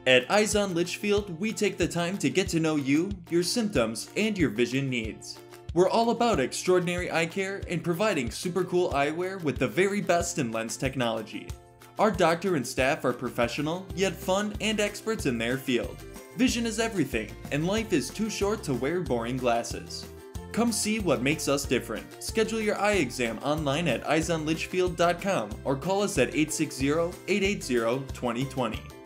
At Eyes on Litchfield, we take the time to get to know you, your symptoms, and your vision needs. We're all about extraordinary eye care and providing super cool eyewear with the very best in lens technology. Our doctor and staff are professional, yet fun and experts in their field. Vision is everything, and life is too short to wear boring glasses. Come see what makes us different. Schedule your eye exam online at eyesonlitchfield.com or call us at 860-880-2020.